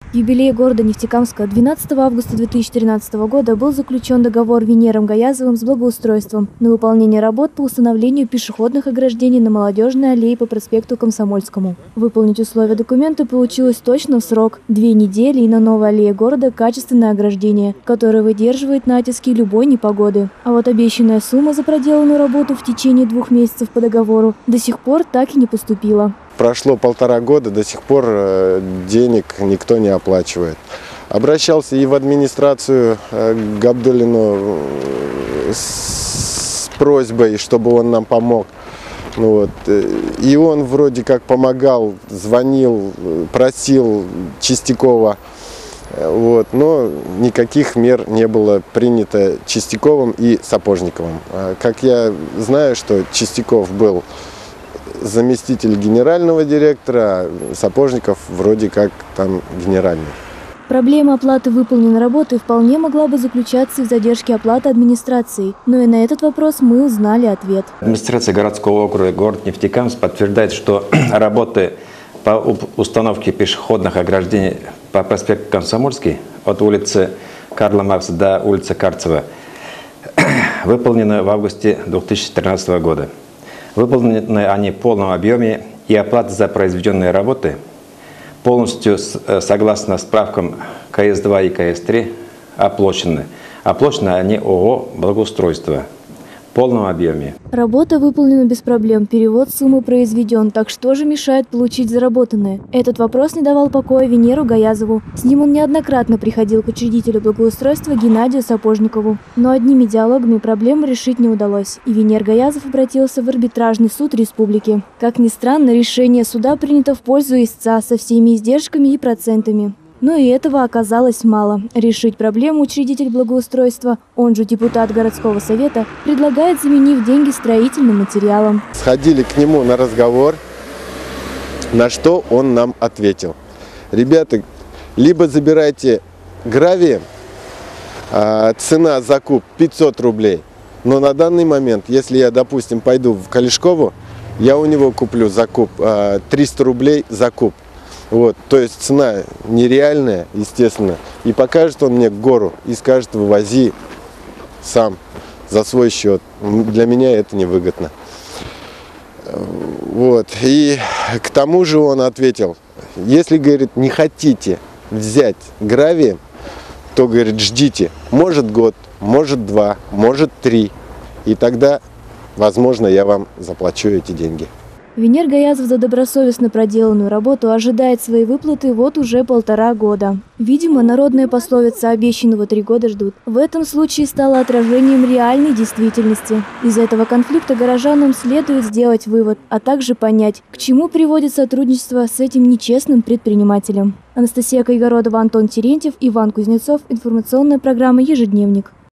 В юбилей города Нефтекамска 12 августа 2013 года был заключен договор Венером Гаязовым с благоустройством на выполнение работ по установлению пешеходных ограждений на Молодежной аллее по проспекту Комсомольскому. Выполнить условия документа получилось точно в срок – 2 недели, и на новой аллее города качественное ограждение, которое выдерживает натиски любой непогоды. А вот обещанная сумма за проделанную работу в течение 2 месяцев по договору до сих пор так и не поступила. Прошло 1,5 года, до сих пор денег никто не оплачивает. Обращался и в администрацию к Габдуллину с просьбой, чтобы он нам помог. И он вроде как помогал, звонил, просил Чистякова. Но никаких мер не было принято Чистяковым и Сапожниковым. Как я знаю, что Чистяков был заместитель генерального директора, а Сапожников вроде как там генеральный. Проблема оплаты выполненной работы вполне могла бы заключаться в задержке оплаты администрации, но и на этот вопрос мы узнали ответ. Администрация городского округа город Нефтекамск подтверждает, что работы по установке пешеходных ограждений по проспекту Комсомольский от улицы Карла Маркса до улицы Карцева выполнены в августе 2013 года. Выполнены они в полном объеме, и оплата за произведенные работы полностью согласно справкам КС-2 и КС-3 оплачены. Оплачены они ООО «Благоустройство» в полном объеме. Работа выполнена без проблем, перевод суммы произведен, так что же мешает получить заработанное? Этот вопрос не давал покоя Венеру Гаязову. С ним он неоднократно приходил к учредителю благоустройства Геннадию Сапожникову. Но одними диалогами проблему решить не удалось, и Венер Гаязов обратился в арбитражный суд республики. Как ни странно, решение суда принято в пользу истца со всеми издержками и процентами. Но и этого оказалось мало. Решить проблему учредитель благоустройства, он же депутат городского совета, предлагает, заменив деньги строительным материалом. Сходили к нему на разговор, на что он нам ответил: ребята, либо забирайте гравием, цена за куб 500 рублей, но на данный момент, если я, допустим, пойду в Калишкову, я у него куплю за куб 300 рублей за куб. То есть цена нереальная, естественно. И покажет он мне гору и скажет: вывози сам за свой счет. Для меня это невыгодно. И к тому же он ответил: если, говорит, не хотите взять гравием, то, говорит, ждите. Может год, может 2, может 3. И тогда, возможно, я вам заплачу эти деньги. Венер Гаязов за добросовестно проделанную работу ожидает своей выплаты вот уже 1,5 года. Видимо, народная пословица «обещанного 3 года ждут» в этом случае стала отражением реальной действительности. Из этого конфликта горожанам следует сделать вывод, а также понять, к чему приводит сотрудничество с этим нечестным предпринимателем. Анастасия Кайгородова, Антон Терентьев, Иван Кузнецов. Информационная программа «Ежедневник».